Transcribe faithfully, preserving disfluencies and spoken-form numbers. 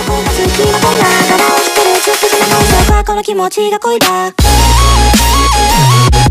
こんな隙間こんな柄を知ってるずっとその感情はこの気持ちが恋だ